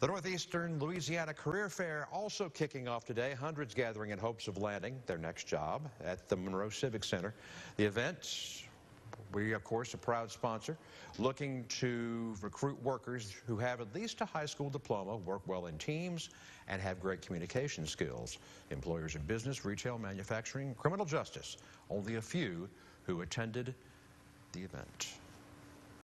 The Northeastern Louisiana Career Fair also kicking off today. Hundreds gathering in hopes of landing their next job at the Monroe Civic Center. The event, we of course a proud sponsor, looking to recruit workers who have at least a high school diploma, work well in teams, and have great communication skills. Employers in business, retail, manufacturing, criminal justice, only a few who attended the event.